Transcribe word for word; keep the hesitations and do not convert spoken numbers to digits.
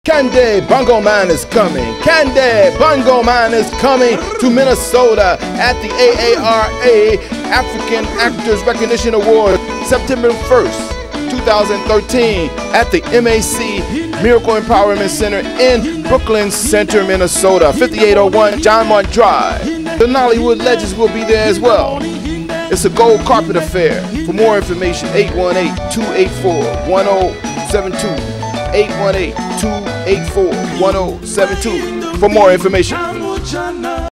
Candy Bongo Man is coming. Candy Bongo Man is coming to Minnesota at the A A R A African Actors Recognition Award September first, two thousand thirteen at the M A C Miracle Empowerment Center in Brooklyn Center, Minnesota, fifty-eight oh one Johnmont Drive. The Nollywood legends will be there as well. It's a gold carpet affair. For more information, eight one eight, two eight four, one oh seven two. eight one eight, two eight four, one oh seven two for more information.